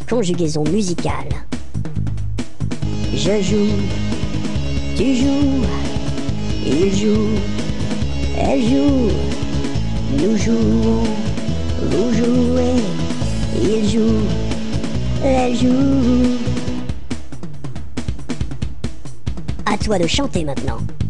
Conjugaison musicale. Je joue, tu joues, il joue, elle joue, nous jouons, vous jouez, il joue, elle joue. À toi de chanter maintenant.